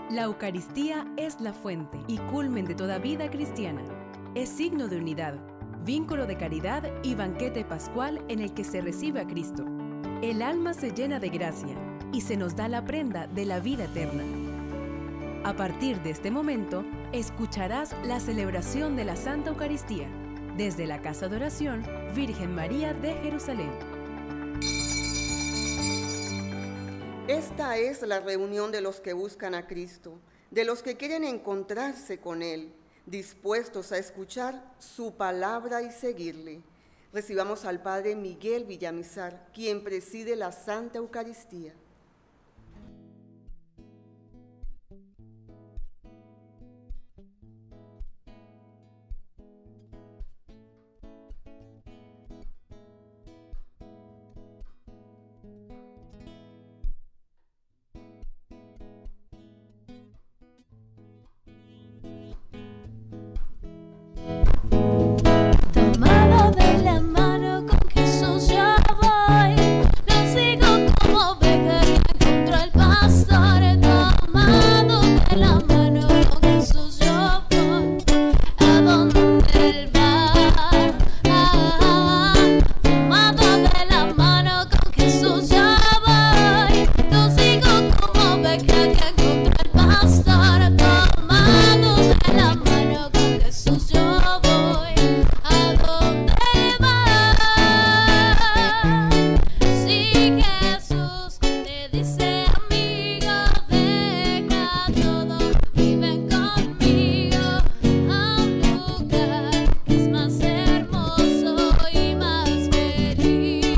La Eucaristía es la fuente y culmen de toda vida cristiana. Es signo de unidad, vínculo de caridad y banquete pascual en el que se recibe a Cristo. El alma se llena de gracia y se nos da la prenda de la vida eterna. A partir de este momento, escucharás la celebración de la Santa Eucaristía desde la Casa de Oración Virgen María de Jerusalén. Esta es la reunión de los que buscan a Cristo, de los que quieren encontrarse con Él, dispuestos a escuchar su palabra y seguirle. Recibamos al Padre Miguel Villamizar, quien preside la Santa Eucaristía. Tomado de la mano con Jesús yo voy, lo sigo como oveja que encontró el pastor. Tomado de la mano con Jesús yo voy, a donde Él va. Tomado de la mano con Jesús yo voy, lo sigo como oveja que encontró el pastor. Tomado de la mano con Jesús yo voy, a donde va. Si Jesús te dice amigo, deja todo y ven conmigo a un lugar que es más hermoso y más feliz.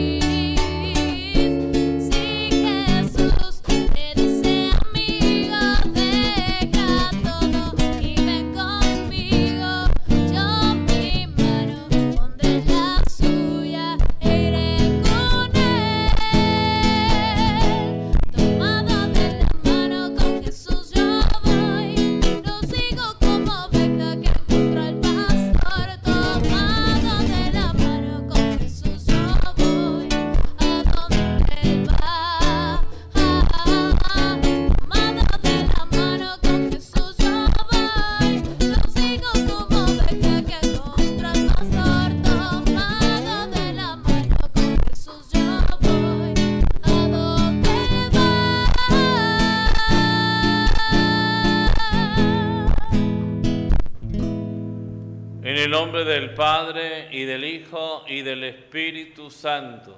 Si Jesús te dice amigo, deja todo y ven conmigo. Yo mi mano pondré la suya e iré con Él. Tomado de la mano con Jesús yo voy, lo sigo como oveja que encontró el pastor. Tomado de la mano con Jesús yo voy, a donde Él va. Tomado de la mano con Jesús yo voy, lo sigo como oveja que encontró el pastor. Tomado de la mano con Jesús yo voy, a donde En el nombre del Padre, y del Hijo, y del Espíritu Santo.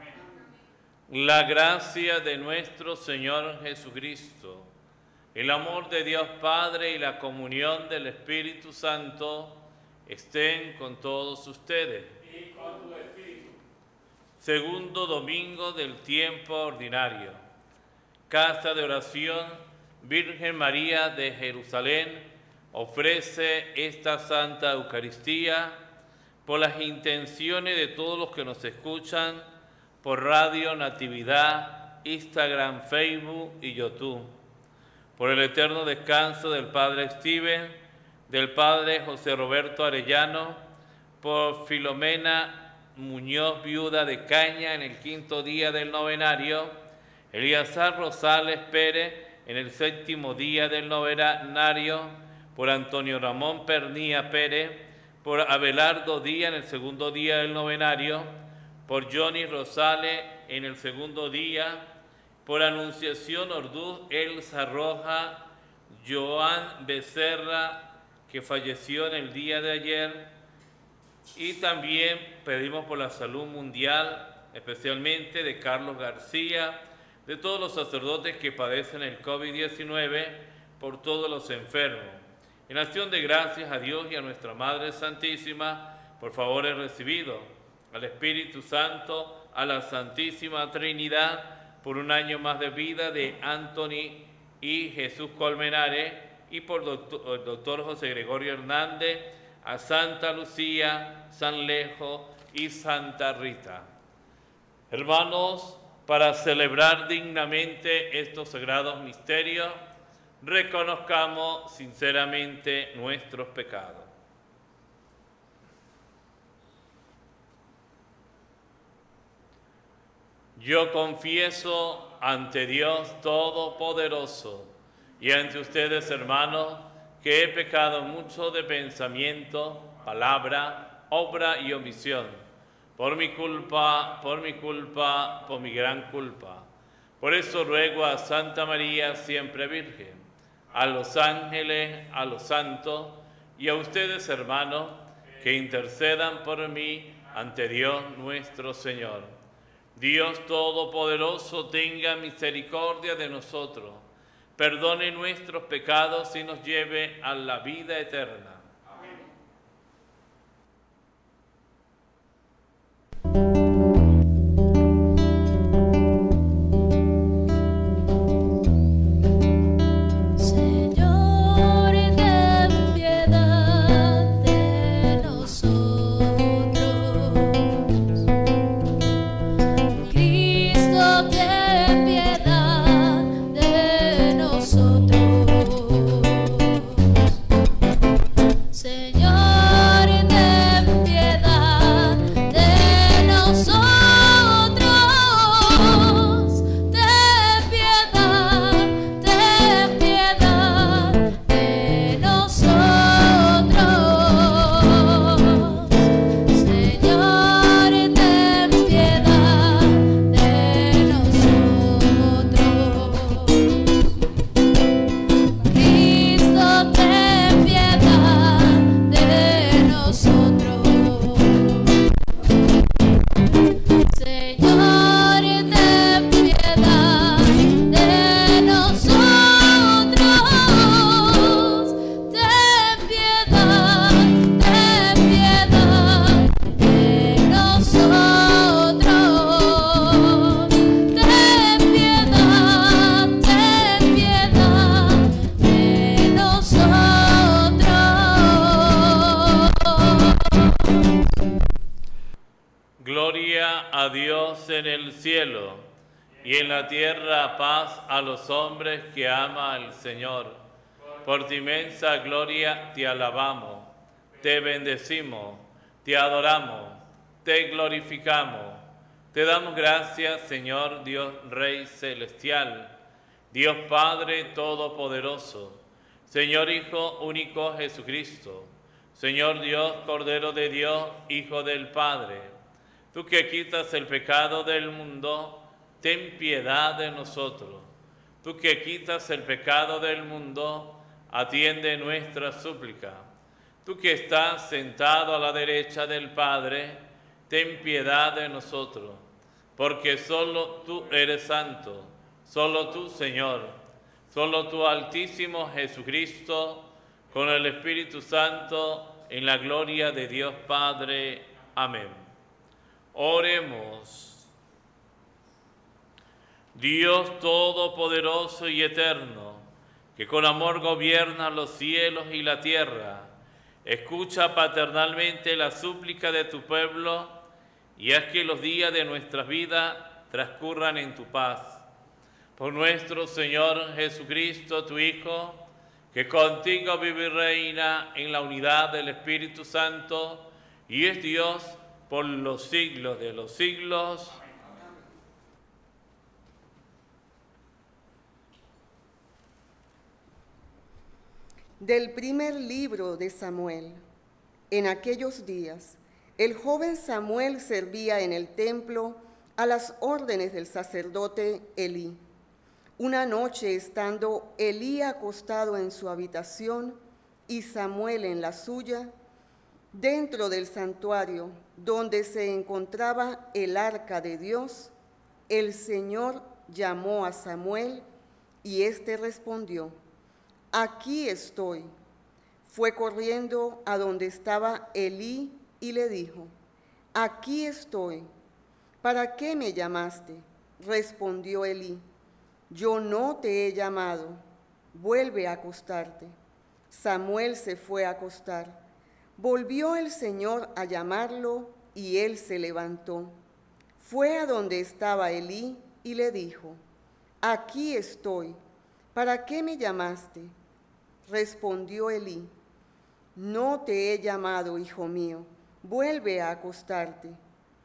La gracia de nuestro Señor Jesucristo, el amor de Dios Padre y la comunión del Espíritu Santo estén con todos ustedes. Y con tu espíritu. Segundo domingo del tiempo ordinario. Casa de Oración Virgen María de Jerusalén ofrece esta Santa Eucaristía por las intenciones de todos los que nos escuchan por Radio Natividad, Instagram, Facebook y YouTube, por el eterno descanso del Padre Steven, del Padre José Roberto Arellano, por Filomena Muñoz, viuda de Caña, en el 5º día del novenario, Eliazar Rosales Pérez, en el 7º día del novenario, por Antonio Ramón Pernía Pérez, por Abelardo Díaz en el 2º día del novenario, por Johnny Rosales en el 2º día, por Anunciación Orduz, Elsa Roja, Joan Becerra, que falleció en el día de ayer, y también pedimos por la salud mundial, especialmente de Carlos García, de todos los sacerdotes que padecen el COVID-19, por todos los enfermos. En acción de gracias a Dios y a nuestra Madre Santísima, por favores recibidos, al Espíritu Santo, a la Santísima Trinidad, por un año más de vida de Anthony y Jesús Colmenares, y por el doctor José Gregorio Hernández, a Santa Lucía, San Lejo y Santa Rita. Hermanos, para celebrar dignamente estos sagrados misterios, reconozcamos sinceramente nuestros pecados. Yo confieso ante Dios Todopoderoso Y ante ustedes, hermanos, que he pecado mucho de pensamiento, palabra, obra y omisión, por mi culpa, por mi gran culpa. Por eso ruego a Santa María, siempre Virgen, a los ángeles, a los santos y a ustedes, hermanos, que intercedan por mí ante Dios nuestro Señor. Dios Todopoderoso tenga misericordia de nosotros, perdone nuestros pecados y nos lleve a la vida eterna. A Dios en el cielo y en la tierra paz a los hombres que ama al Señor. Por tu inmensa gloria te alabamos, te bendecimos, te adoramos, te glorificamos. Te damos gracias, Señor Dios Rey Celestial, Dios Padre Todopoderoso, Señor Hijo único Jesucristo, Señor Dios Cordero de Dios, Hijo del Padre. Tú que quitas el pecado del mundo, ten piedad de nosotros. Tú que quitas el pecado del mundo, atiende nuestra súplica. Tú que estás sentado a la derecha del Padre, ten piedad de nosotros. Porque solo tú eres santo, solo tú, Señor, solo tú, Altísimo Jesucristo, con el Espíritu Santo, en la gloria de Dios Padre. Amén. Oremos. Dios Todopoderoso y Eterno, que con amor gobierna los cielos y la tierra, escucha paternalmente la súplica de tu pueblo y haz que los días de nuestras vidas transcurran en tu paz. Por nuestro Señor Jesucristo, tu Hijo, que contigo vive y reina en la unidad del Espíritu Santo y es Dios por los siglos de los siglos. Del primer libro de Samuel. En aquellos días, el joven Samuel servía en el templo a las órdenes del sacerdote Elí. Una noche, estando Elí acostado en su habitación y Samuel en la suya, dentro del santuario donde se encontraba el arca de Dios, el Señor llamó a Samuel y éste respondió: «Aquí estoy». Fue corriendo a donde estaba Elí y le dijo: «Aquí estoy. ¿Para qué me llamaste?». Respondió Elí: «Yo no te he llamado. Vuelve a acostarte». Samuel se fue a acostar. Volvió el Señor a llamarlo y él se levantó. Fue a donde estaba Elí y le dijo: «Aquí estoy. ¿Para qué me llamaste?». Respondió Elí: «No te he llamado, hijo mío. Vuelve a acostarte».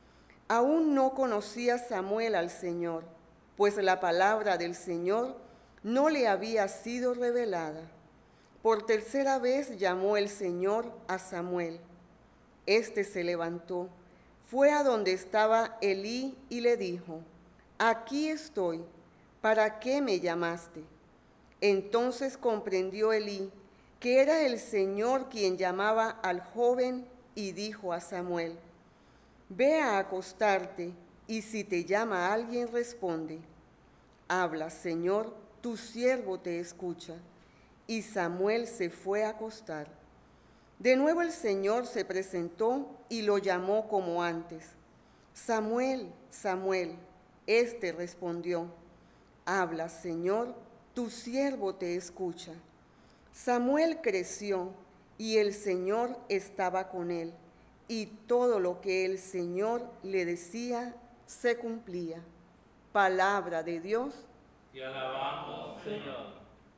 Aún no conocía Samuel al Señor, pues la palabra del Señor no le había sido revelada. Por tercera vez llamó el Señor a Samuel. Este se levantó, fue a donde estaba Elí y le dijo: «Aquí estoy, ¿para qué me llamaste?». Entonces comprendió Elí que era el Señor quien llamaba al joven y dijo a Samuel: «Ve a acostarte, y si te llama alguien, responde: Habla, Señor, tu siervo te escucha». Y Samuel se fue a acostar. De nuevo el Señor se presentó y lo llamó como antes: «Samuel, Samuel». Este respondió: «Habla, Señor, tu siervo te escucha». Samuel creció y el Señor estaba con él, y todo lo que el Señor le decía se cumplía. Palabra de Dios. Te alabamos, Señor.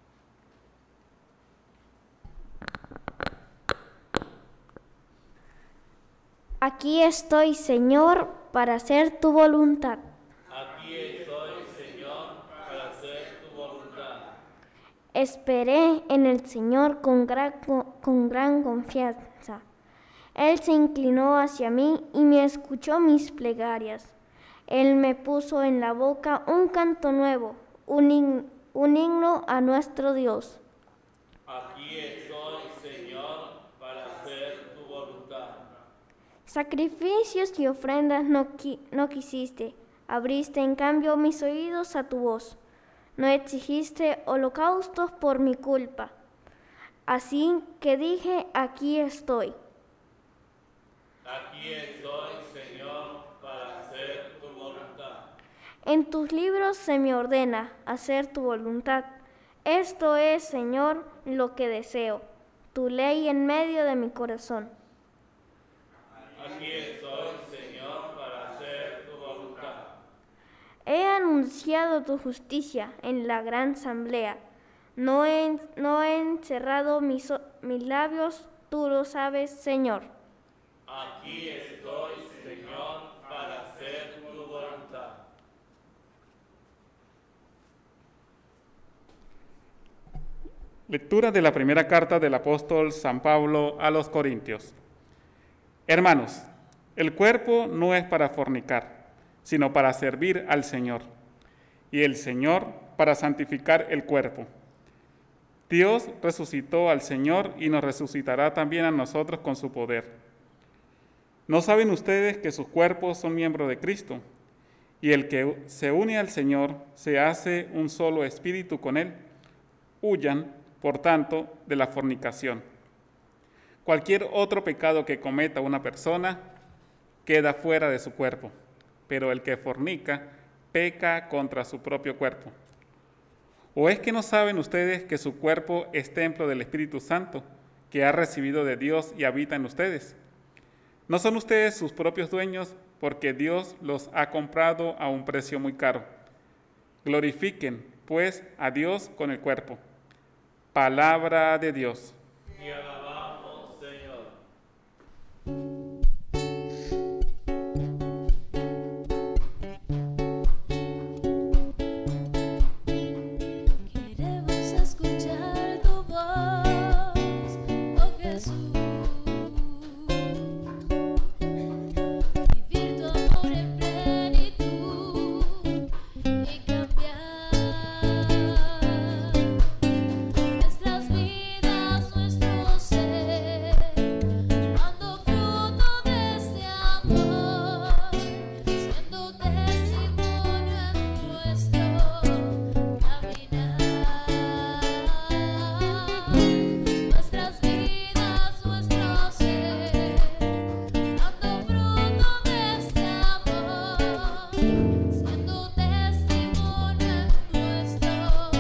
Aquí estoy, Señor, para hacer tu voluntad. Aquí estoy, Señor, para hacer tu voluntad. Esperé en el Señor con gran confianza. Él se inclinó hacia mí y me escuchó mis plegarias. Él me puso en la boca un canto nuevo, un himno a nuestro Dios. Aquí estoy, Señor, para hacer tu voluntad. Sacrificios y ofrendas no quisiste, abriste en cambio mis oídos a tu voz. No exigiste holocaustos por mi culpa. Así que dije: aquí estoy. Aquí estoy, Señor, para hacer tu voluntad. En tus libros se me ordena hacer tu voluntad. Esto es, Señor, lo que deseo, tu ley en medio de mi corazón. Aquí estoy, Señor, para hacer tu voluntad. He anunciado tu justicia en la gran asamblea. No he encerrado mis labios, tú lo sabes, Señor. Aquí estoy, Señor, para hacer tu voluntad. Lectura de la primera carta del apóstol San Pablo a los Corintios. Hermanos, el cuerpo no es para fornicar, sino para servir al Señor, y el Señor para santificar el cuerpo. Dios resucitó al Señor y nos resucitará también a nosotros con su poder. ¿No saben ustedes que sus cuerpos son miembros de Cristo? Y el que se une al Señor se hace un solo espíritu con Él. Huyan, por tanto, de la fornicación. Cualquier otro pecado que cometa una persona queda fuera de su cuerpo, pero el que fornica peca contra su propio cuerpo. ¿O es que no saben ustedes que su cuerpo es templo del Espíritu Santo, que ha recibido de Dios y habita en ustedes? ¿No son ustedes sus propios dueños, porque Dios los ha comprado a un precio muy caro? Glorifiquen, pues, a Dios con el cuerpo. Palabra de Dios. Te alabamos, Señor. Queremos escuchar tu voz, oh Jesús. Vivir tu amor en plenitud y cambiar nuestras vidas, nuestro ser, dando fruto de este amor, siendo testimonio en nuestro caminar. Nuestras vidas, nuestro ser, dando fruto de este amor, siendo testimonio en nuestro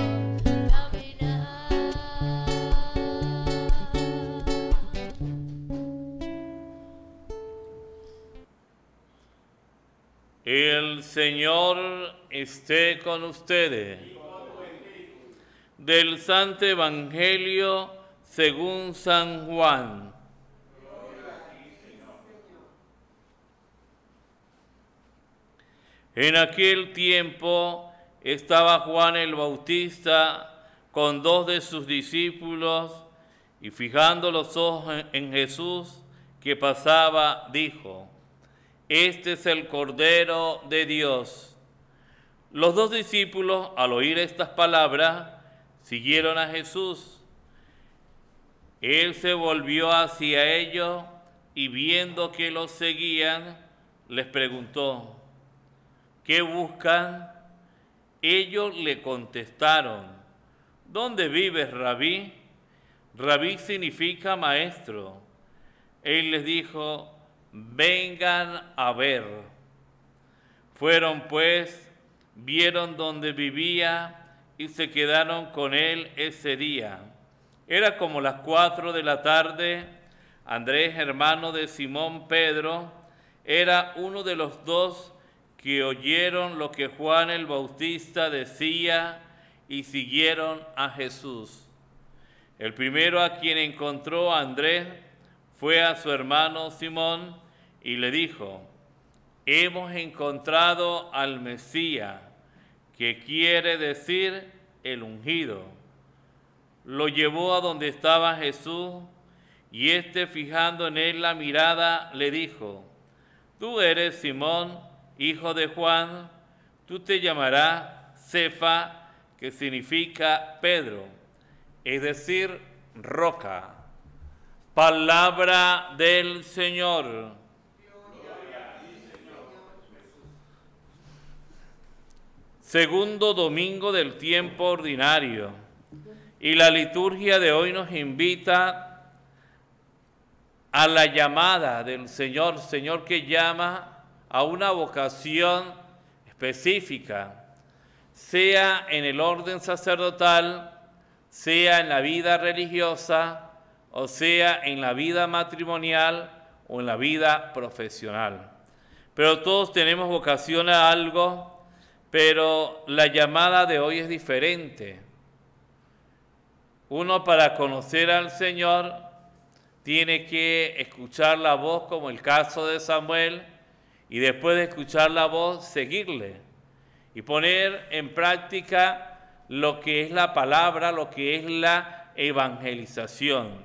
caminar. El Señor esté con ustedes. Del Santo Evangelio según San Juan. En aquel tiempo estaba Juan el Bautista con 2 de sus discípulos, y fijando los ojos en Jesús que pasaba, dijo: Este es el Cordero de Dios. Los 2 discípulos, al oír estas palabras, siguieron a Jesús. Él se volvió hacia ellos y viendo que los seguían, les preguntó: ¿qué buscan? Ellos le contestaron: ¿dónde vives, Rabí? Rabí significa maestro. Él les dijo: vengan a ver. Fueron pues, vieron dónde vivía y se quedaron con él ese día. Era como las 4 de la tarde. Andrés, hermano de Simón Pedro, era uno de los 2 que oyeron lo que Juan el Bautista decía y siguieron a Jesús. El primero a quien encontró a Andrés fue a su hermano Simón y le dijo: hemos encontrado al Mesías, que quiere decir el ungido. Lo llevó a donde estaba Jesús y éste, fijando en él la mirada, le dijo: tú eres Simón, hijo de Juan, tú te llamarás Cefa, que significa Pedro, es decir, roca. Palabra del Señor. Segundo domingo del tiempo ordinario. Y la liturgia de hoy nos invita a la llamada del Señor, Señor que llama a una vocación específica, sea en el orden sacerdotal, sea en la vida religiosa, o sea en la vida matrimonial o en la vida profesional. Pero todos tenemos vocación a algo, pero la llamada de hoy es diferente. Uno, para conocer al Señor, tiene que escuchar la voz, como el caso de Samuel, y después de escuchar la voz, seguirle y poner en práctica lo que es la palabra, lo que es la evangelización.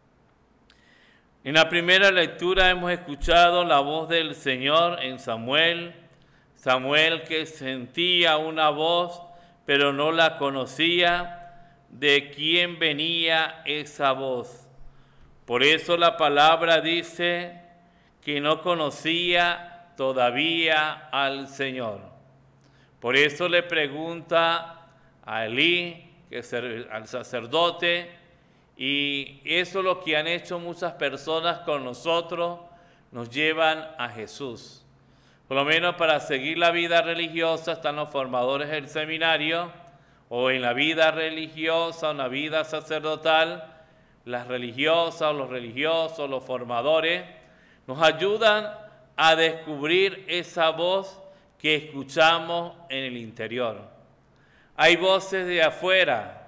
En la primera lectura hemos escuchado la voz del Señor en Samuel, Samuel que sentía una voz, pero no la conocía, de quién venía esa voz. Por eso la palabra dice que no conocía todavía al Señor. Por eso le pregunta a Elí, al sacerdote, y eso es lo que han hecho muchas personas con nosotros, nos llevan a Jesús. Por lo menos para seguir la vida religiosa están los formadores del seminario, o en la vida religiosa, o en la vida sacerdotal, las religiosas o los religiosos, los formadores, nos ayudan a descubrir esa voz que escuchamos en el interior. Hay voces de afuera,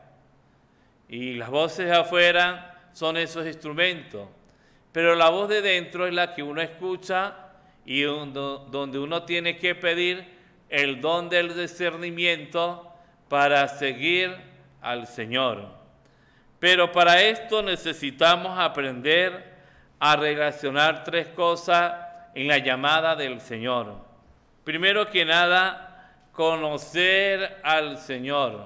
y las voces de afuera son esos instrumentos, pero la voz de dentro es la que uno escucha y donde uno tiene que pedir el don del discernimiento para seguir al Señor. Pero para esto necesitamos aprender a relacionar 3 cosas en la llamada del Señor. Primero que nada, conocer al Señor.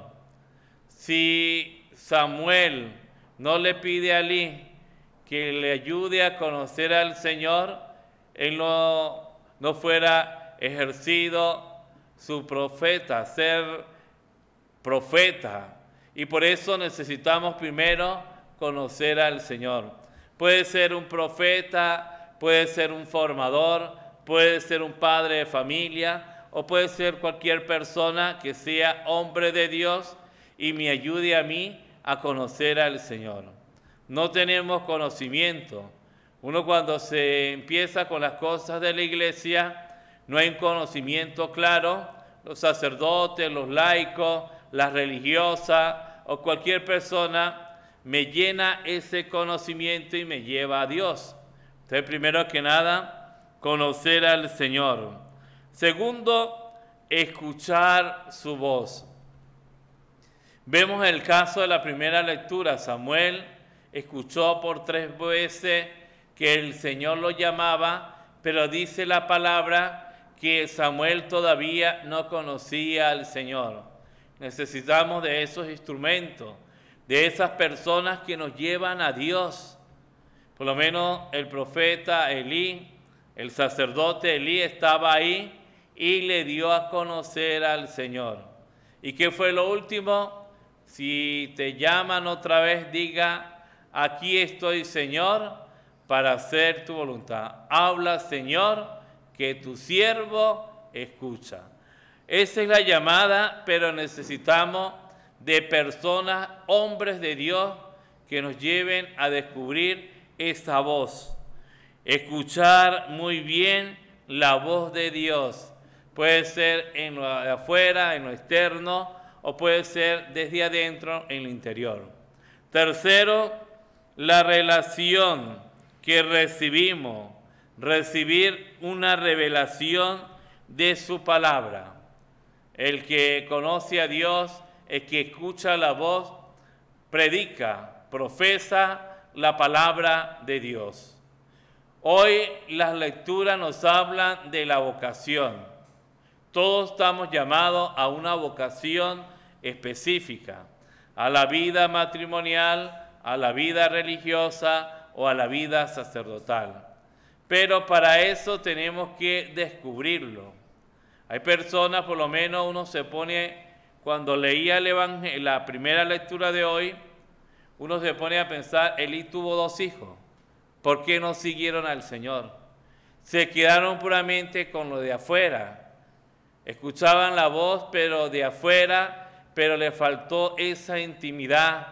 Si Samuel no le pide a Elí que le ayude a conocer al Señor, él no fuera ejercido su profeta, ser profeta. Y por eso necesitamos primero conocer al Señor. Puede ser un profeta, puede ser un formador, puede ser un padre de familia, o puede ser cualquier persona que sea hombre de Dios y me ayude a mí a conocer al Señor. No tenemos conocimiento. Uno, cuando se empieza con las cosas de la iglesia, no hay un conocimiento claro. Los sacerdotes, los laicos, las religiosas o cualquier persona me llena ese conocimiento y me lleva a Dios. Entonces, primero que nada, conocer al Señor. Segundo, escuchar su voz. Vemos el caso de la primera lectura. Samuel escuchó por 3 veces que el Señor lo llamaba, pero dice la palabra que Samuel todavía no conocía al Señor. Necesitamos de esos instrumentos, de esas personas que nos llevan a Dios. Por lo menos el profeta Elí, el sacerdote Elí estaba ahí y le dio a conocer al Señor. ¿Y qué fue lo último? Si te llaman otra vez, diga: aquí estoy, Señor, para hacer tu voluntad. Habla, Señor, que tu siervo escucha. Esa es la llamada, pero necesitamos de personas, hombres de Dios, que nos lleven a descubrir esa voz. Escuchar muy bien la voz de Dios. Puede ser en lo de afuera, en lo externo, o puede ser desde adentro, en el interior. Tercero, la relación que recibimos. Recibir una revelación de su palabra. El que conoce a Dios, el que escucha la voz, predica, profesa la palabra de Dios. Hoy las lecturas nos hablan de la vocación. Todos estamos llamados a una vocación específica, a la vida matrimonial, a la vida religiosa o a la vida sacerdotal. Pero para eso tenemos que descubrirlo. Hay personas, por lo menos uno se pone, cuando leía el Evangelio, la primera lectura de hoy, uno se pone a pensar: Elí tuvo 2 hijos. ¿Por qué no siguieron al Señor? Se quedaron puramente con lo de afuera. Escuchaban la voz, pero de afuera, pero le faltó esa intimidad,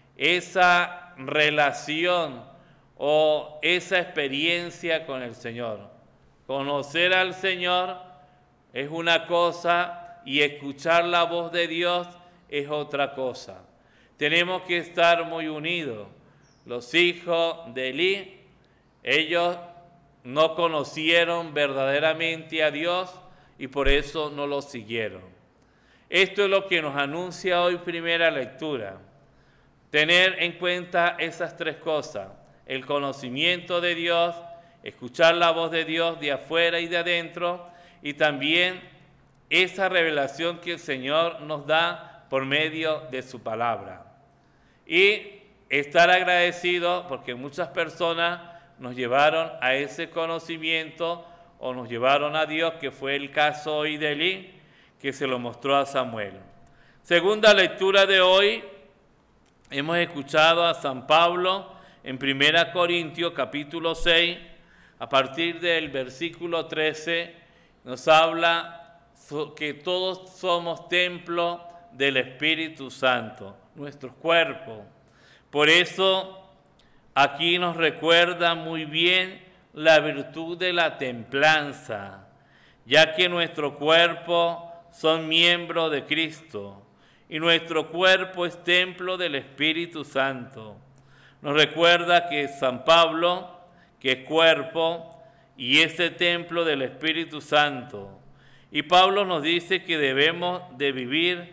esa relación o esa experiencia con el Señor. Conocer al Señor es una cosa y escuchar la voz de Dios es otra cosa. Tenemos que estar muy unidos. Los hijos de Elí, ellos no conocieron verdaderamente a Dios y por eso no lo siguieron. Esto es lo que nos anuncia hoy primera lectura. Tener en cuenta esas 3 cosas: el conocimiento de Dios, escuchar la voz de Dios de afuera y de adentro, y también esa revelación que el Señor nos da por medio de su palabra. Y estar agradecido porque muchas personas nos llevaron a ese conocimiento o nos llevaron a Dios, que fue el caso hoy de Elí, que se lo mostró a Samuel. Segunda lectura de hoy, hemos escuchado a San Pablo en 1 Corintios capítulo 6, a partir del versículo 13, nos habla que todos somos templo del Espíritu Santo, nuestros cuerpos. Por eso aquí nos recuerda muy bien la virtud de la templanza, ya que nuestro cuerpo son miembros de Cristo y nuestro cuerpo es templo del Espíritu Santo. Nos recuerda que San Pablo, que es cuerpo y ese templo del Espíritu Santo. Y Pablo nos dice que debemos de vivir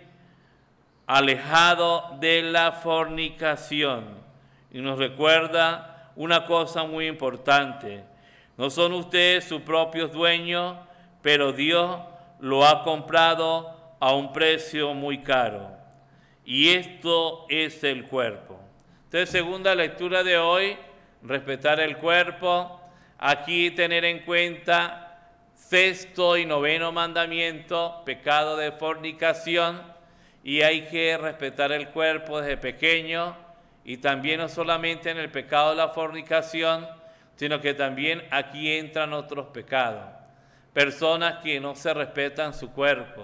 alejado de la fornicación. Y nos recuerda una cosa muy importante: no son ustedes sus propios dueños, pero Dios lo ha comprado a un precio muy caro. Y esto es el cuerpo. Entonces, segunda lectura de hoy, respetar el cuerpo. Aquí tener en cuenta 6º y 9º mandamiento, pecado de fornicación. Y hay que respetar el cuerpo desde pequeño, y también no solamente en el pecado de la fornicación, sino que también aquí entran otros pecados. Personas que no se respetan su cuerpo,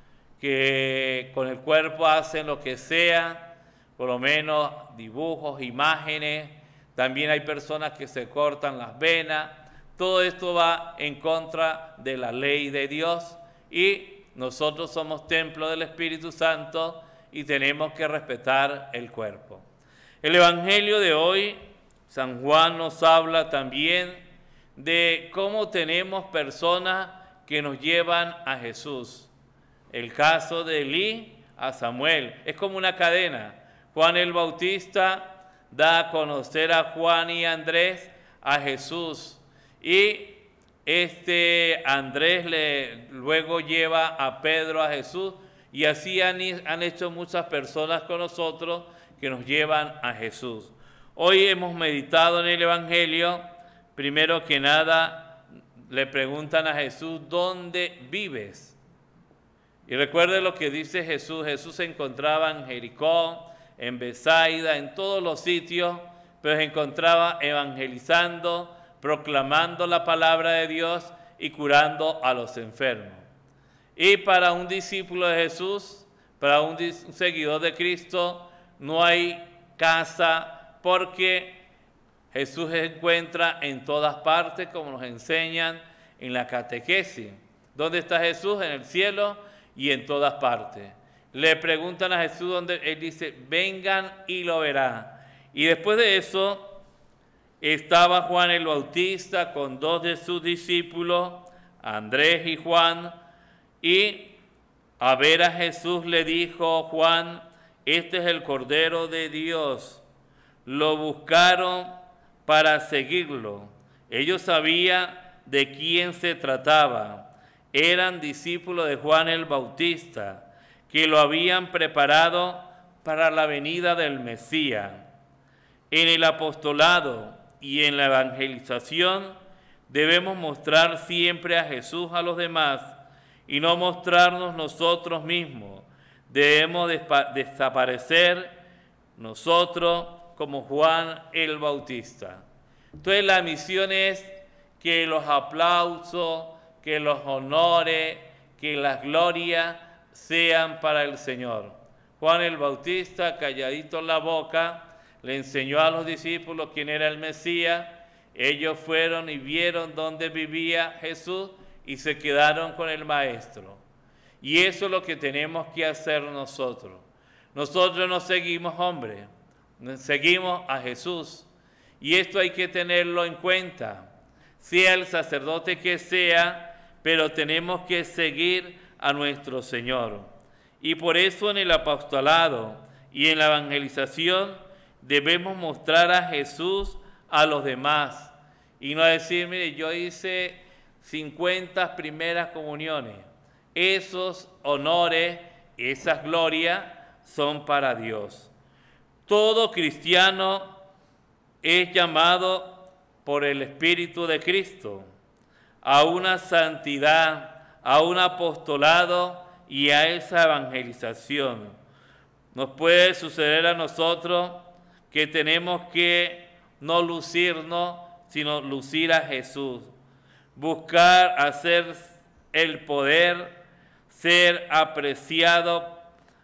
que con el cuerpo hacen lo que sea, por lo menos dibujos, imágenes. También hay personas que se cortan las venas. Todo esto va en contra de la ley de Dios, y nosotros somos templo del Espíritu Santo y tenemos que respetar el cuerpo. El Evangelio de hoy, San Juan nos habla también de cómo tenemos personas que nos llevan a Jesús. el caso de Elí a Samuel. Es como una cadena. Juan el Bautista da a conocer a Juan y Andrés a Jesús. Y Andrés luego lleva a Pedro a Jesús. Y así han hecho muchas personas con nosotros que nos llevan a Jesús. Hoy hemos meditado en el Evangelio. Primero que nada, le preguntan a Jesús, ¿dónde vives? Y recuerde lo que dice Jesús. Jesús se encontraba en Jericó, en Betsaida, en todos los sitios, pero se encontraba evangelizando, proclamando la palabra de Dios y curando a los enfermos. Y para un discípulo de Jesús, para un seguidor de Cristo, no hay casa, porque Jesús se encuentra en todas partes, como nos enseñan en la catequesis. ¿Dónde está Jesús? En el cielo y en todas partes. Le preguntan a Jesús dónde, él dice, vengan y lo verán. Y después de eso, estaba Juan el Bautista con 2 de sus discípulos, Andrés y Juan, y a ver a Jesús le dijo Juan, este es el Cordero de Dios. Lo buscaron para seguirlo. Ellos sabían de quién se trataba. Eran discípulos de Juan el Bautista, que lo habían preparado para la venida del Mesías. En el apostolado y en la evangelización debemos mostrar siempre a Jesús a los demás y no mostrarnos nosotros mismos. Debemos desaparecer nosotros como Juan el Bautista. Entonces la misión es que los aplausos, que los honores, que las glorias sean para el Señor. Juan el Bautista, calladito en la boca, le enseñó a los discípulos quién era el Mesías. Ellos fueron y vieron dónde vivía Jesús y se quedaron con el Maestro. Y eso es lo que tenemos que hacer nosotros. Nosotros no seguimos hombres, seguimos a Jesús. Y esto hay que tenerlo en cuenta. Sea el sacerdote que sea, pero tenemos que seguir a nuestro Señor. Y por eso en el apostolado y en la evangelización debemos mostrar a Jesús a los demás. Y no decir, mire, yo hice 50 primeras comuniones. Esos honores, esas glorias son para Dios. Todo cristiano es llamado por el Espíritu de Cristo a una santidad, a un apostolado y a esa evangelización. Nos puede suceder a nosotros que tenemos que no lucirnos, sino lucir a Jesús. Buscar hacer el poder, ser apreciado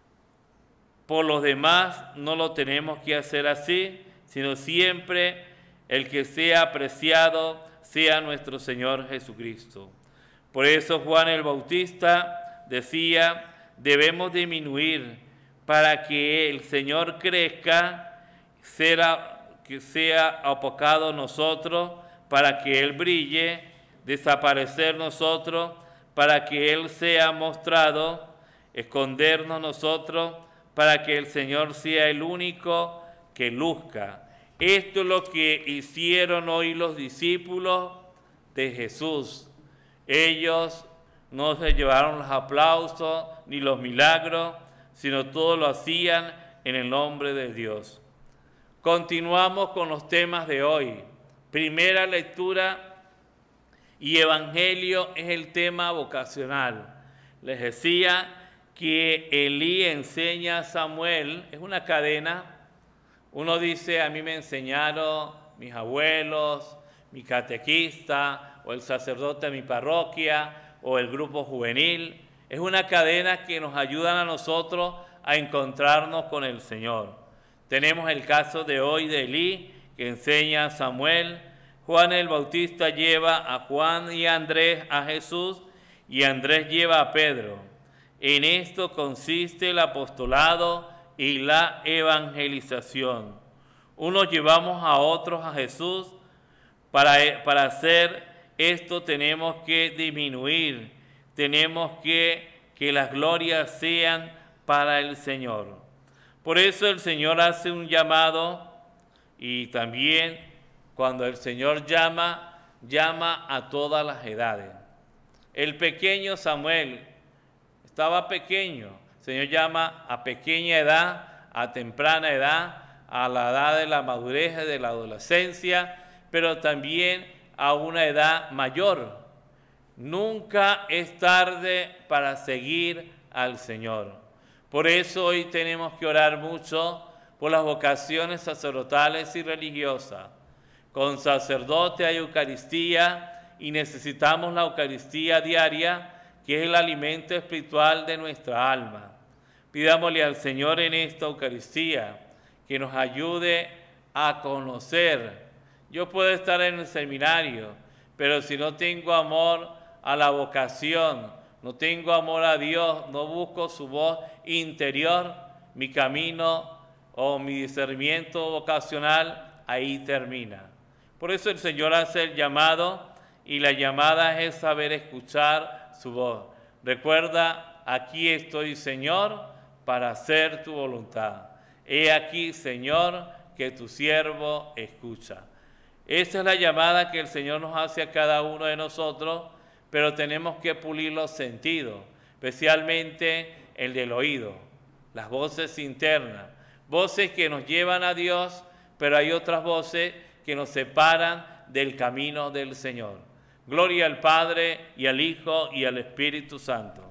por los demás, no lo tenemos que hacer así, sino siempre el que sea apreciado sea nuestro Señor Jesucristo. Por eso Juan el Bautista decía, debemos disminuir para que el Señor crezca, que sea apocado nosotros, para que Él brille, desaparecer nosotros, para que Él sea mostrado, escondernos nosotros, para que el Señor sea el único que luzca. Esto es lo que hicieron hoy los discípulos de Jesús. Ellos no se llevaron los aplausos ni los milagros, sino todo lo hacían en el nombre de Dios. Continuamos con los temas de hoy. Primera lectura y evangelio es el tema vocacional. Les decía que Elí enseña a Samuel, es una cadena. Uno dice, a mí me enseñaron mis abuelos, mi catequista, o el sacerdote de mi parroquia, o el grupo juvenil. Es una cadena que nos ayudan a nosotros a encontrarnos con el Señor. Tenemos el caso de hoy de Elí, que enseña a Samuel. Juan el Bautista lleva a Juan y a Andrés a Jesús, y Andrés lleva a Pedro. En esto consiste el apostolado y la evangelización. Unos llevamos a otros a Jesús. Para hacer esto tenemos que disminuir, tenemos que que las glorias sean para el Señor. Por eso el Señor hace un llamado, y también cuando el Señor llama, llama a todas las edades. El pequeño Samuel estaba pequeño. El Señor llama a pequeña edad, a temprana edad, a la edad de la madurez, de la adolescencia, pero también a una edad mayor. Nunca es tarde para seguir al Señor. Por eso hoy tenemos que orar mucho por las vocaciones sacerdotales y religiosas. Con sacerdote hay Eucaristía y necesitamos la Eucaristía diaria, que es el alimento espiritual de nuestra alma. Pidámosle al Señor en esta Eucaristía que nos ayude a conocer. Yo puedo estar en el seminario, pero si no tengo amor a la vocación, no tengo amor a Dios, no busco su voz interior, mi camino o mi discernimiento vocacional ahí termina. Por eso el Señor hace el llamado, y la llamada es saber escuchar su voz. Recuerda, aquí estoy, Señor, para hacer tu voluntad. He aquí, Señor, que tu siervo escucha. Esa es la llamada que el Señor nos hace a cada uno de nosotros, pero tenemos que pulir los sentidos, especialmente el del oído, las voces internas, voces que nos llevan a Dios, pero hay otras voces que nos separan del camino del Señor. Gloria al Padre, y al Hijo, y al Espíritu Santo.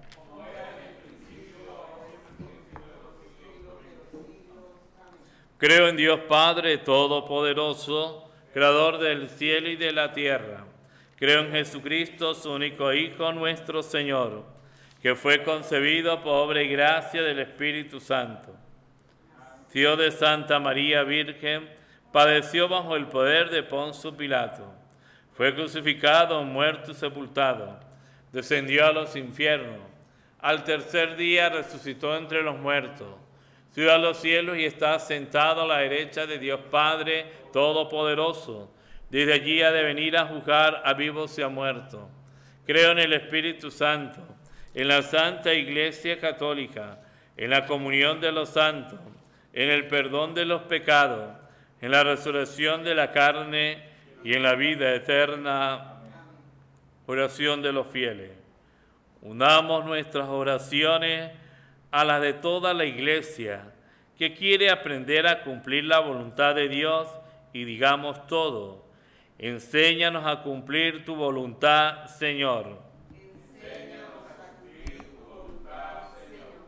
Creo en Dios Padre Todopoderoso, Creador del cielo y de la tierra. Creo en Jesucristo, su único Hijo, nuestro Señor, que fue concebido por obra y gracia del Espíritu Santo. Nació de Santa María Virgen, padeció bajo el poder de Poncio Pilato. Fue crucificado, muerto y sepultado. Descendió a los infiernos. Al tercer día resucitó entre los muertos. Subió a los cielos y está sentado a la derecha de Dios Padre Todopoderoso. Desde allí ha de venir a juzgar a vivos y a muertos. Creo en el Espíritu Santo, en la Santa Iglesia Católica, en la comunión de los santos, en el perdón de los pecados, en la resurrección de la carne y en la vida eterna. Oración de los fieles. Unamos nuestras oraciones a las de toda la Iglesia, que quiere aprender a cumplir la voluntad de Dios, y digamos todo: enséñanos a cumplir tu voluntad, Señor. Enséñanos a cumplir tu voluntad, Señor.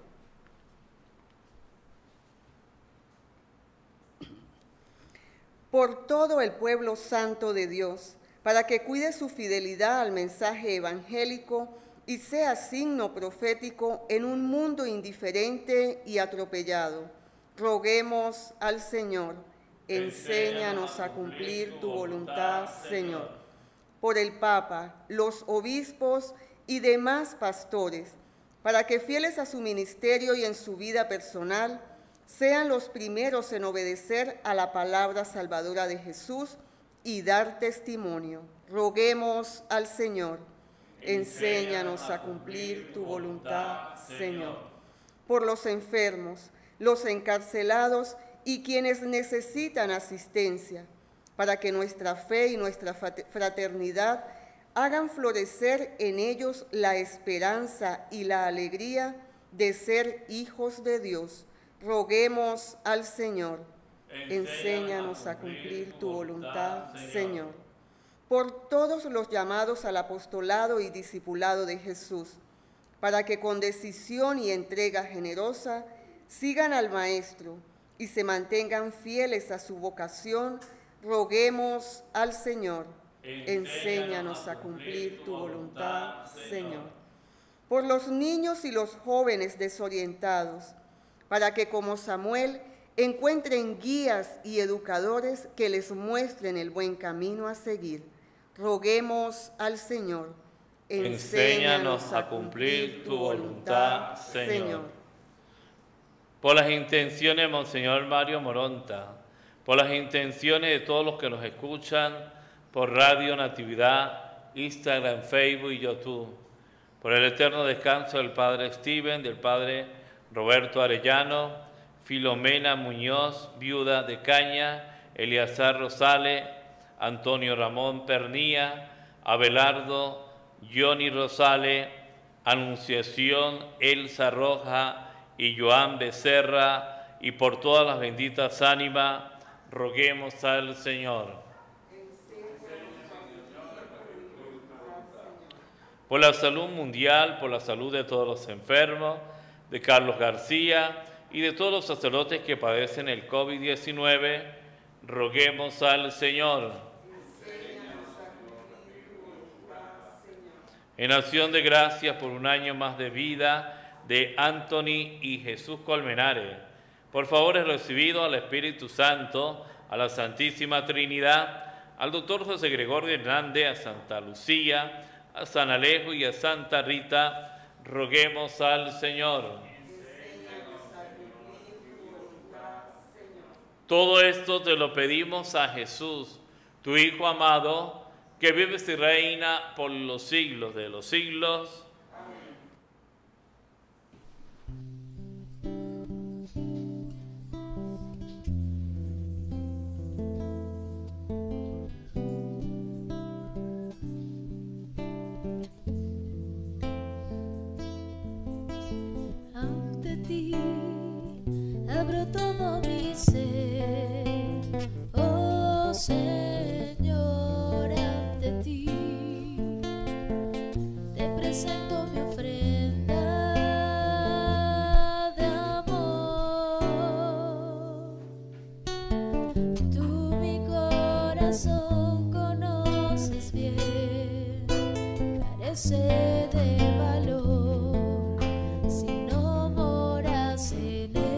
Por todo el pueblo santo de Dios, para que cuide su fidelidad al mensaje evangélico y sea signo profético en un mundo indiferente y atropellado, roguemos al Señor: enséñanos a cumplir tu voluntad, Señor. Por el Papa, los obispos y demás pastores, para que fieles a su ministerio y en su vida personal, sean los primeros en obedecer a la palabra salvadora de Jesús y dar testimonio. Roguemos al Señor: enséñanos a cumplir tu voluntad, Señor. Por los enfermos, los encarcelados y quienes necesitan asistencia, para que nuestra fe y nuestra fraternidad hagan florecer en ellos la esperanza y la alegría de ser hijos de Dios. Roguemos al Señor: enséñanos a cumplir tu voluntad, Señor. Por todos los llamados al apostolado y discipulado de Jesús, para que con decisión y entrega generosa sigan al Maestro y se mantengan fieles a su vocación, roguemos al Señor: enséñanos a cumplir tu voluntad, Señor. Por los niños y los jóvenes desorientados, para que como Samuel encuentren guías y educadores que les muestren el buen camino a seguir, roguemos al Señor: enséñanos a cumplir tu voluntad, Señor. Por las intenciones de Monseñor Mario Moronta, por las intenciones de todos los que nos escuchan por Radio Natividad, Instagram, Facebook y YouTube, por el eterno descanso del Padre Steven, del Padre Roberto Arellano, Filomena Muñoz, viuda de Caña, Eleazar Rosales, Antonio Ramón Pernía, Abelardo, Johnny Rosales, Anunciación Elsa Roja y Joan Becerra, y por todas las benditas ánimas, roguemos al Señor. Por la salud mundial, por la salud de todos los enfermos, de Carlos García y de todos los sacerdotes que padecen el COVID-19, roguemos al Señor. En acción de gracias por un año más de vida de Anthony y Jesús Colmenares, por favores recibidos al Espíritu Santo, a la Santísima Trinidad, al doctor José Gregorio Hernández, a Santa Lucía, a San Alejo y a Santa Rita, roguemos al Señor. Todo esto te lo pedimos a Jesús, tu Hijo amado, que vives y reina por los siglos de los siglos. Abro todo mi ser, oh Señor, ante ti. Te presento mi ofrenda de amor. Tú mi corazón conoces bien, carece de valor si no moras en él.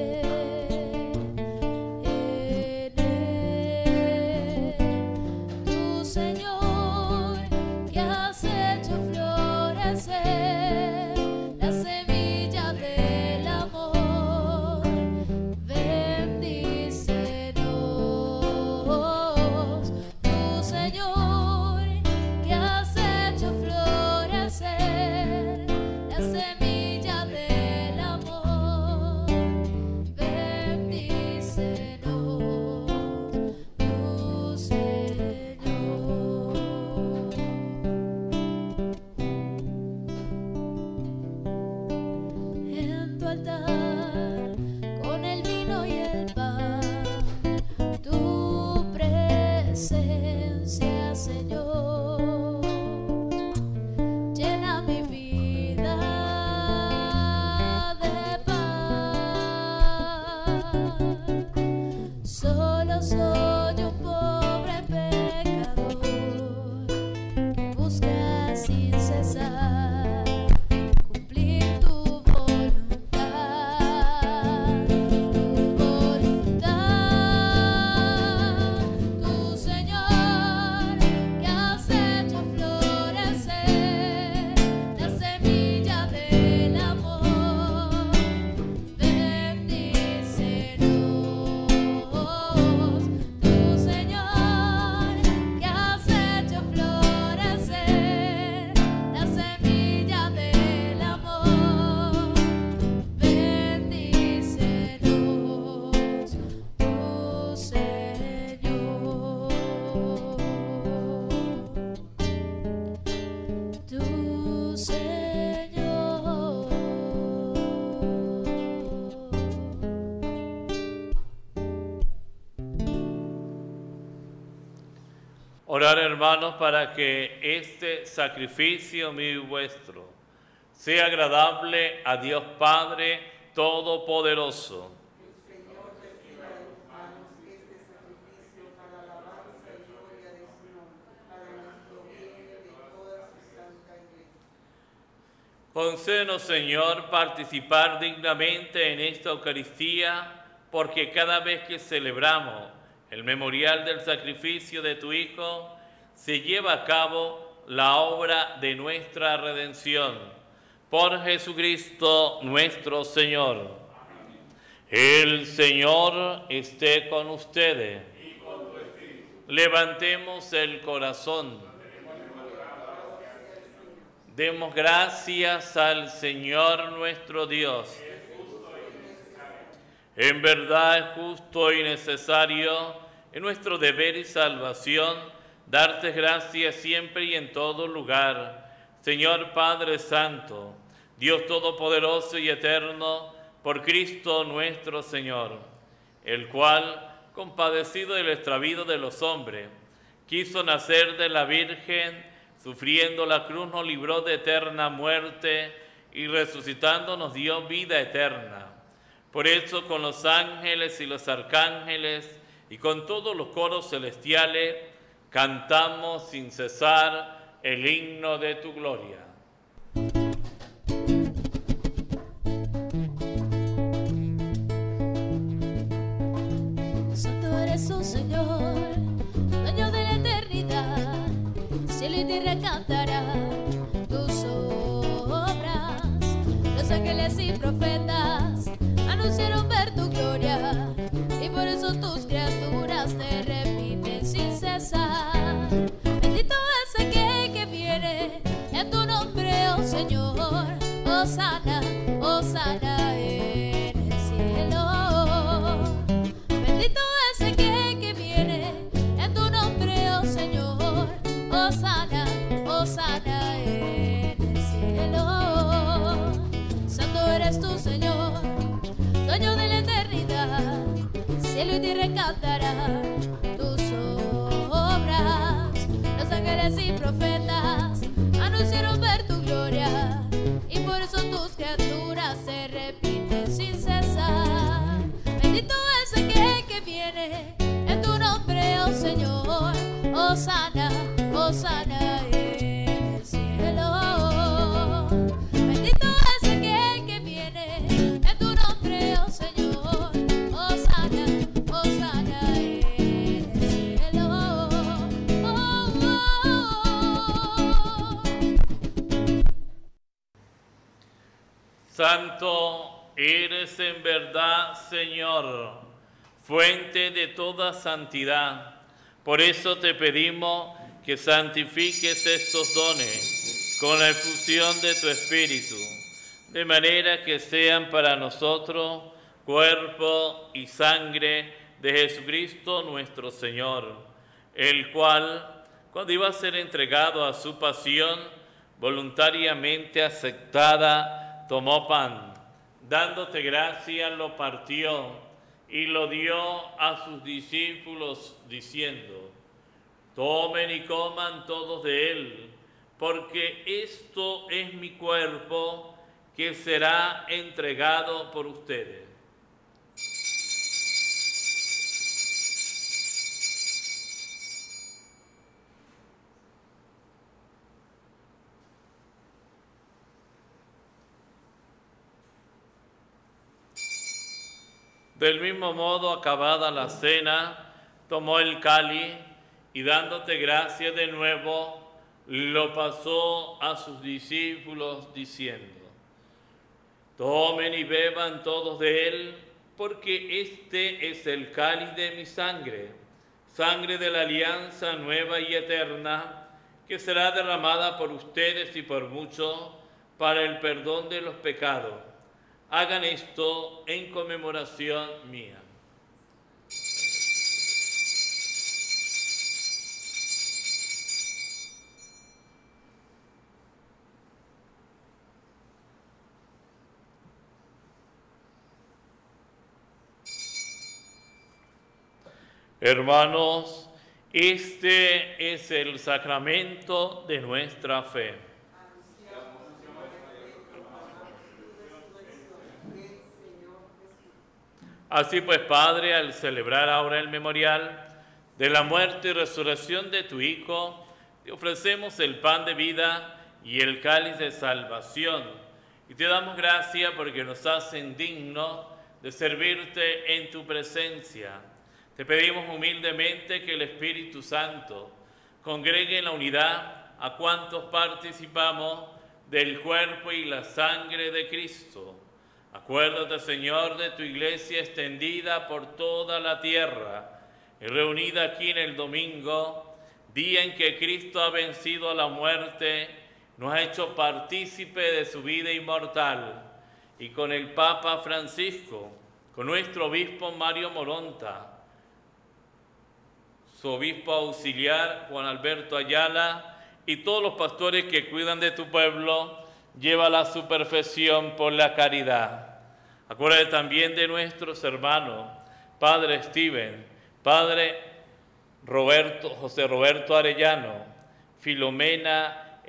Orar, hermanos, para que este sacrificio mío y vuestro sea agradable a Dios Padre Todopoderoso. El Señor reciba de tus manos este sacrificio para alabanza y gloria de su nombre, para nuestro bien y de toda su santa iglesia. Concédenos, Señor, participar dignamente en esta Eucaristía, porque cada vez que celebramos el memorial del sacrificio de tu Hijo, se lleva a cabo la obra de nuestra redención. Por Jesucristo nuestro Señor. Amén. El Señor esté con ustedes. Y con tu espíritu. Levantemos el corazón. Demos gracias al Señor nuestro Dios. En verdad es justo y necesario, en nuestro deber y salvación, darte gracias siempre y en todo lugar. Señor Padre Santo, Dios Todopoderoso y Eterno, por Cristo nuestro Señor, el cual, compadecido del extravío de los hombres, quiso nacer de la Virgen, sufriendo la cruz nos libró de eterna muerte y resucitando nos dio vida eterna. Por eso con los ángeles y los arcángeles y con todos los coros celestiales cantamos sin cesar el himno de tu gloria. Santo eres, oh Señor, dueño de la eternidad. Cielo y tierra cantarán tus obras. Los ángeles y profetas anunciaron ver tu gloria, y por eso tus criaturas te repiten sin cesar. Bendito es aquel que viene en tu nombre, oh Señor. Hosana, Hosana en el cielo. Bendito es aquel que viene en tu nombre, oh Señor. Hosana, Hosana en el cielo. Santo eres tú, Señor, dueño de la eternidad. Cielo y tierra cantarán tus obras. Los ángeles y profetas anunciaron ver tu gloria, y por eso tus criaturas se repiten sin cesar. Bendito es aquel que viene en tu nombre, oh Señor. Hosana, Hosana en el cielo. Bendito es aquel que viene en tu nombre, oh Señor. Hosana, Hosana en el cielo. Oh, oh, oh. Santo eres en verdad, Señor, fuente de toda santidad. Por eso te pedimos que santifiques estos dones con la efusión de tu Espíritu, de manera que sean para nosotros cuerpo y sangre de Jesucristo nuestro Señor, el cual, cuando iba a ser entregado a su pasión, voluntariamente aceptada, tomó pan, dándote gracias, lo partió y lo dio a sus discípulos, diciendo: tomen y coman todos de él, porque esto es mi cuerpo que será entregado por ustedes. Del mismo modo, acabada la cena, tomó el cáliz y dándote gracias de nuevo, lo pasó a sus discípulos diciendo: tomen y beban todos de él, porque este es el cáliz de mi sangre, sangre de la alianza nueva y eterna, que será derramada por ustedes y por muchos para el perdón de los pecados. Hagan esto en conmemoración mía. Hermanos, este es el sacramento de nuestra fe. Así pues, Padre, al celebrar ahora el memorial de la muerte y resurrección de tu Hijo, te ofrecemos el pan de vida y el cáliz de salvación, y te damos gracias porque nos hacen dignos de servirte en tu presencia. Te pedimos humildemente que el Espíritu Santo congregue en la unidad a cuantos participamos del cuerpo y la sangre de Cristo. Acuérdate, Señor, de tu iglesia extendida por toda la tierra y reunida aquí en el domingo, día en que Cristo ha vencido a la muerte nos ha hecho partícipe de su vida inmortal, y con el Papa Francisco, con nuestro obispo Mario Moronta, su obispo auxiliar Juan Alberto Ayala, y todos los pastores que cuidan de tu pueblo, llévala a su perfección por la caridad. Acuérdate también de nuestros hermanos, Padre Steven, Padre José Roberto Arellano, Filomena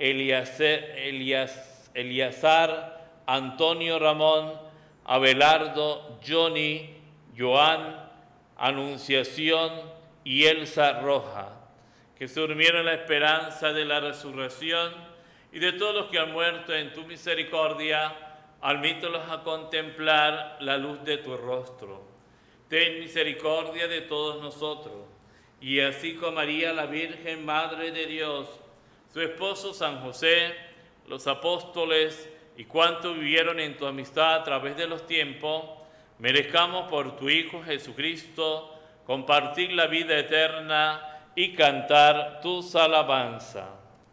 Eliazar, Antonio Ramón, Abelardo, Johnny, Joan, Anunciación y Elsa Roja, que se durmieron en la esperanza de la resurrección, y de todos los que han muerto en tu misericordia, admítelos a contemplar la luz de tu rostro. Ten misericordia de todos nosotros, y así con María, la Virgen Madre de Dios, su esposo San José, los apóstoles y cuantos vivieron en tu amistad a través de los tiempos, merezcamos por tu Hijo Jesucristo compartir la vida eterna y cantar tus alabanzas.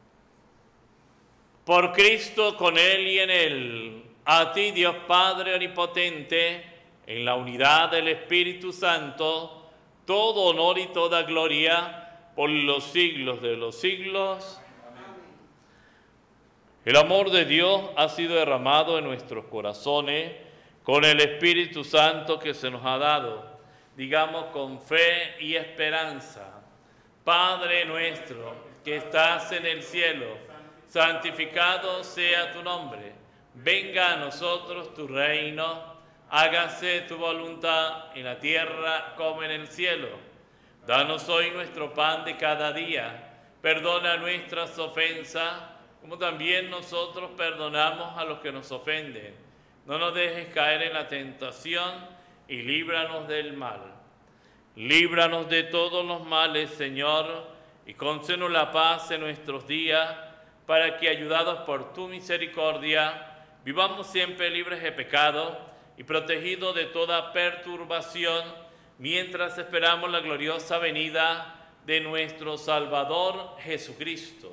Por Cristo, con Él y en Él, a ti Dios Padre Omnipotente, en la unidad del Espíritu Santo, todo honor y toda gloria por los siglos de los siglos. El amor de Dios ha sido derramado en nuestros corazones con el Espíritu Santo que se nos ha dado. Digamos con fe y esperanza: Padre nuestro que estás en el cielo, santificado sea tu nombre. Venga a nosotros tu reino. Hágase tu voluntad en la tierra como en el cielo. Danos hoy nuestro pan de cada día. Perdona nuestras ofensas, como también nosotros perdonamos a los que nos ofenden. No nos dejes caer en la tentación y líbranos del mal. Líbranos de todos los males, Señor, y concédenos la paz en nuestros días, para que, ayudados por tu misericordia, vivamos siempre libres de pecado y protegidos de toda perturbación, mientras esperamos la gloriosa venida de nuestro Salvador Jesucristo.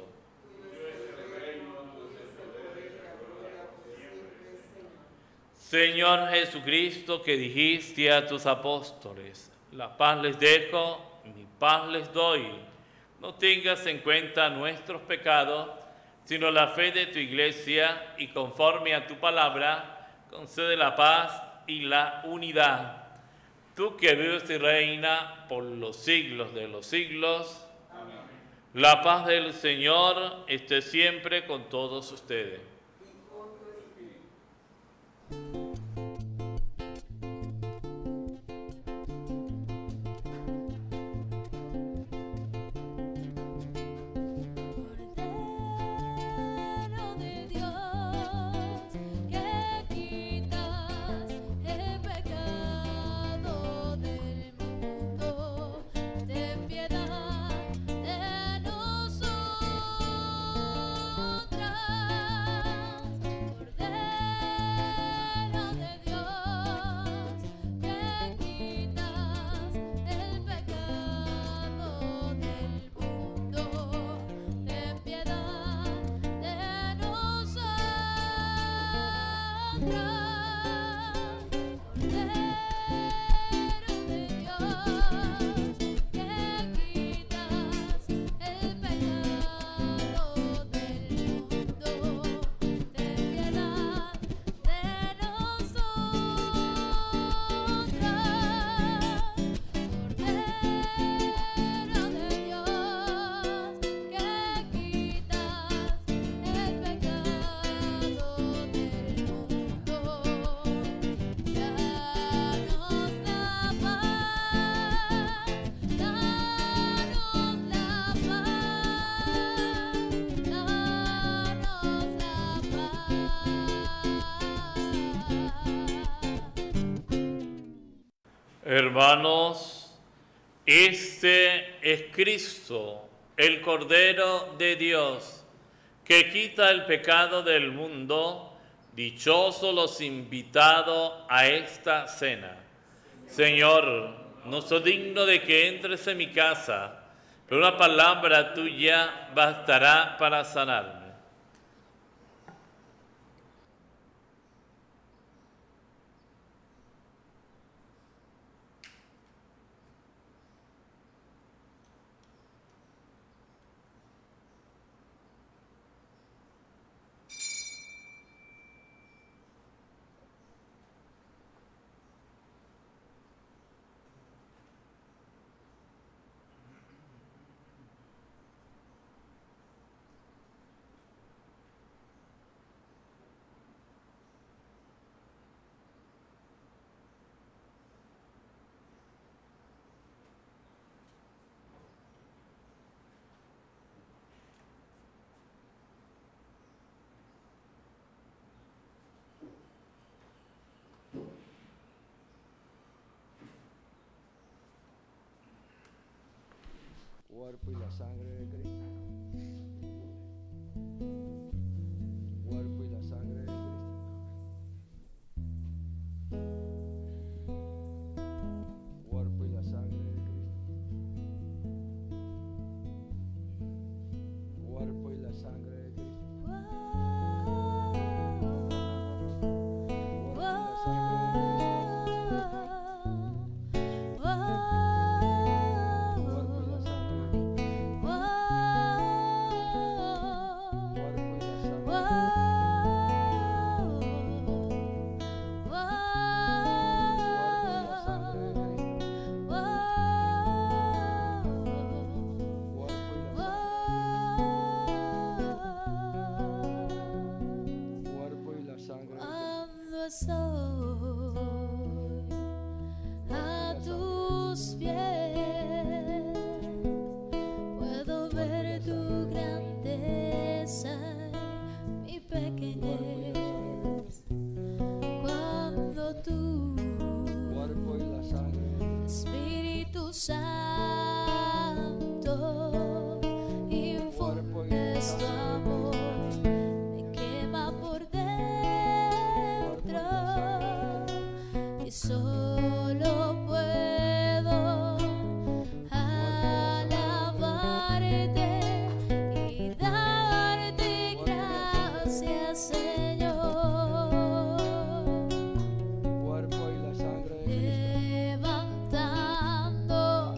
Señor Jesucristo, que dijiste a tus apóstoles: la paz les dejo, mi paz les doy. No tengas en cuenta nuestros pecados, sino la fe de tu Iglesia, y conforme a tu palabra, concede la paz y la unidad. Tú que vives y reinas por los siglos de los siglos. Amén. La paz del Señor esté siempre con todos ustedes. Hermanos, este es Cristo, el Cordero de Dios, que quita el pecado del mundo. Dichosos los invitados a esta cena. Señor, no soy digno de que entres en mi casa, pero una palabra tuya bastará para sanarme. cuerpo y la sangre de Cristo. Cuerpo y la sangre de Cristo. Cuerpo y la sangre de Cristo. Cuerpo y la sangre de Cristo. Estoy a tus pies, puedo ver tu grandeza, mi pequeñez, cuando tú, Espíritu Santo, infundes tu amor, me quema por dentro. Y solo puedo alabarte y darte gracias, Señor. Cuerpo y la sangre de Levantando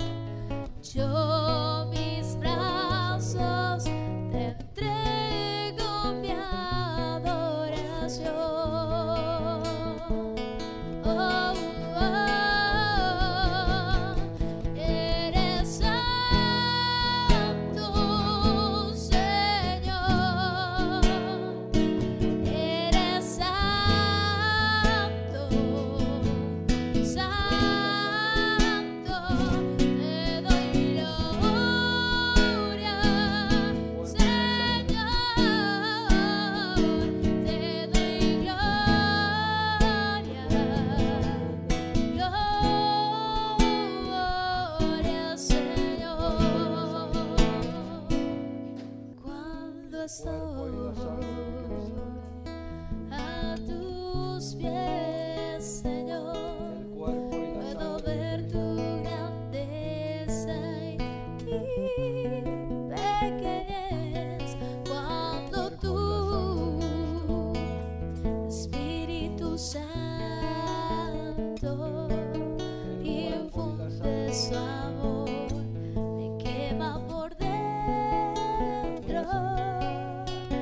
yo mis brazos, te entrego mi adoración. Eres santo, Señor. Eres santo, santo. Te doy gloria, Señor. Te doy gloria, Señor. Cuando estoy a tus pies, Señor, puedo ver tu grandeza y pequeñez, cuando tú, Espíritu Santo, infundes tu amor, me quema por dentro.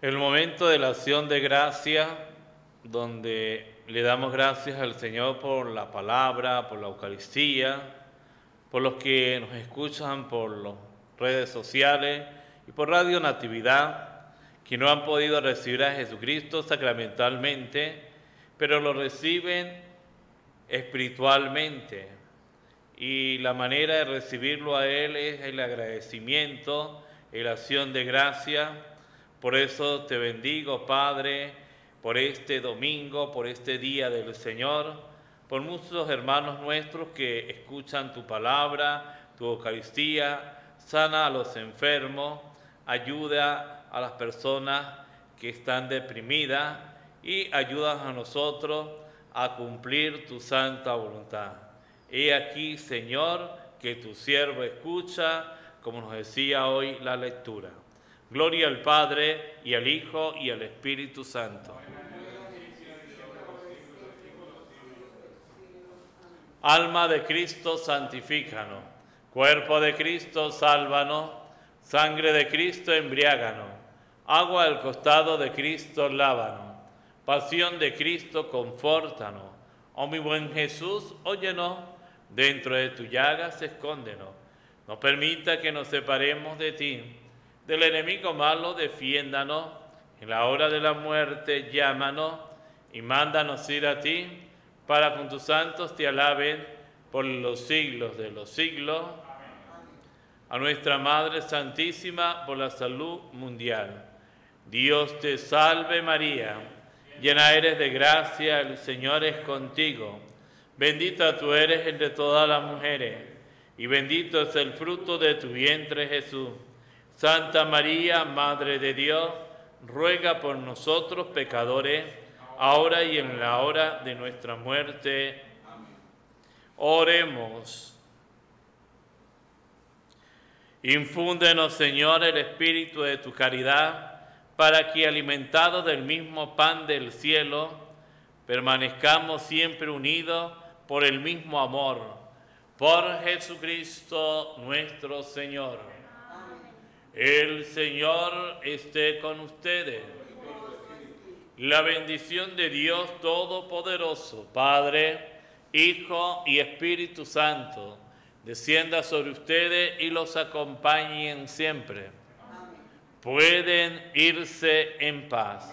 El momento de la acción de gracia, donde le damos gracias al Señor por la palabra, por la Eucaristía, por los que nos escuchan por las redes sociales y por Radio Natividad, que no han podido recibir a Jesucristo sacramentalmente, pero lo reciben espiritualmente. Y la manera de recibirlo a Él es el agradecimiento, la acción de gracia. Por eso te bendigo, Padre, por este domingo, por este día del Señor, por muchos hermanos nuestros que escuchan tu palabra, tu Eucaristía, sana a los enfermos, ayuda a las personas que están deprimidas y ayudas a nosotros a cumplir tu santa voluntad. He aquí, Señor, que tu siervo escucha, como nos decía hoy la lectura. Gloria al Padre, y al Hijo, y al Espíritu Santo. Alma de Cristo, santifícanos. Cuerpo de Cristo, sálvanos. Sangre de Cristo, embriáganos. Agua del costado de Cristo, lávanos. Pasión de Cristo, confórtanos. Oh mi buen Jesús, óyenos. Dentro de tu llagas, escóndenos. No permita que nos separemos de ti. Del enemigo malo, defiéndanos. En la hora de la muerte, llámanos y mándanos ir a ti, para con tus santos te alaben por los siglos de los siglos. A nuestra Madre Santísima, por la salud mundial. Dios te salve María, llena eres de gracia, el Señor es contigo. Bendita tú eres entre todas las mujeres, y bendito es el fruto de tu vientre Jesús. Santa María, Madre de Dios, ruega por nosotros pecadores, ahora y en la hora de nuestra muerte. Amén. Oremos. Infúndenos, Señor, el espíritu de tu caridad, para que, alimentados del mismo pan del cielo, permanezcamos siempre unidos por el mismo amor. Por Jesucristo nuestro Señor. El Señor esté con ustedes. La bendición de Dios Todopoderoso, Padre, Hijo y Espíritu Santo, descienda sobre ustedes y los acompañen siempre. Amén. Pueden irse en paz.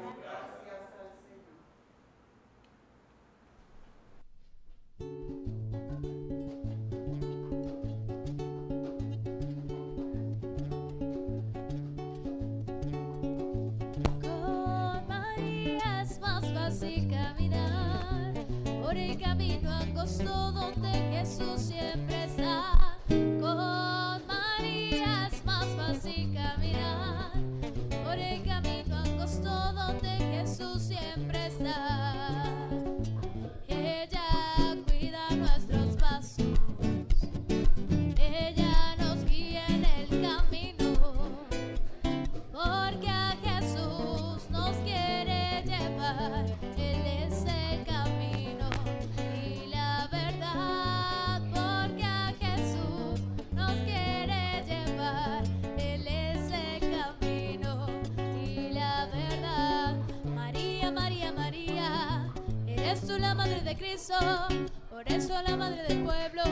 Por el camino angosto donde Jesús siempre está. Con María es más fácil caminar. Por el camino angosto donde Jesús siempre está. Ella cuida nuestros pasos. Ella nos guía en el camino. Porque a Jesús nos quiere llevar. Él es el camino y la verdad, porque a Jesús nos quiere llevar. Él es el camino y la verdad. María, María, María, eres tú la madre de Cristo, por eso la madre del pueblo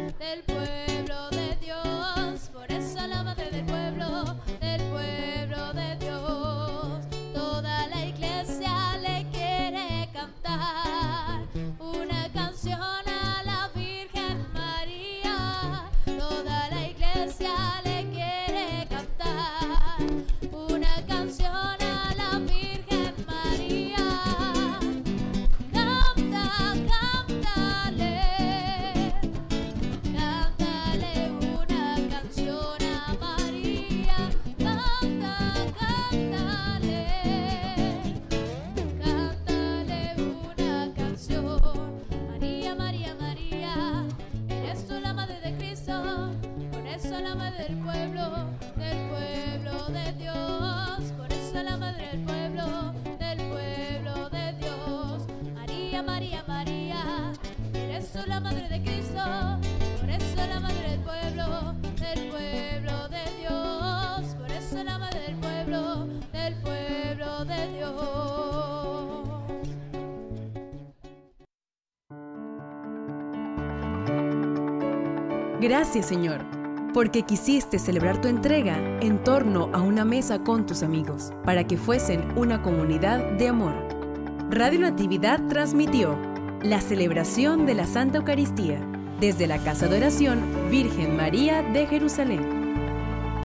de Dios, por eso la madre del pueblo de Dios. Toda la iglesia le quiere cantar una canción a la Virgen María. Toda la iglesia le quiere cantar una canción a la Virgen María. Cántale, cántale pueblo de Dios. Gracias, Señor, porque quisiste celebrar tu entrega en torno a una mesa con tus amigos, para que fuesen una comunidad de amor. Radio Natividad transmitió la celebración de la Santa Eucaristía desde la Casa de Oración Virgen María de Jerusalén.